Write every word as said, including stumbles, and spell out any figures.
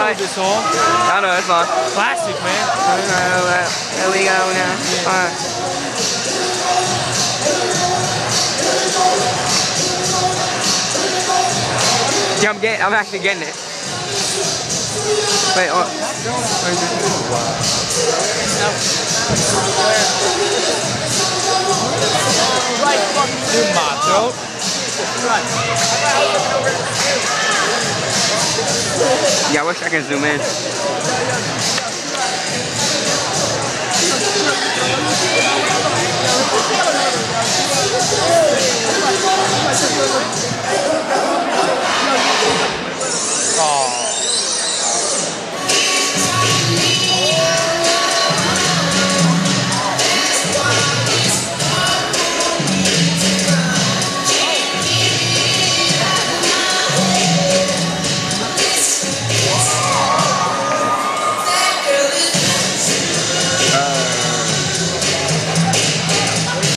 know this song. I know, it's fine. Classic, man. There we go now. Yeah. Alright. Yeah, I'm getting, I'm actually getting it. Wait, what? In my throat. Yeah, I wish I could zoom in.